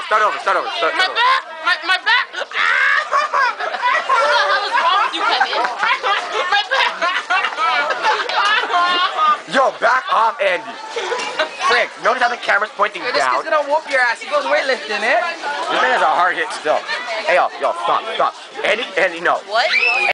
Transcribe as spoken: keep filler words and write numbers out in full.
start, start over, start over. Start, My start back! My, my back! What the hell is wrong with you, Kevin? My back! Yo, back off, Andy. Frank, notice how the camera's pointing Hey, this down? kid's gonna whoop your ass. He goes weightlifting, eh? This man has a hard hit still. Hey, yo, yo, stop, stop. Andy, Andy, no. What?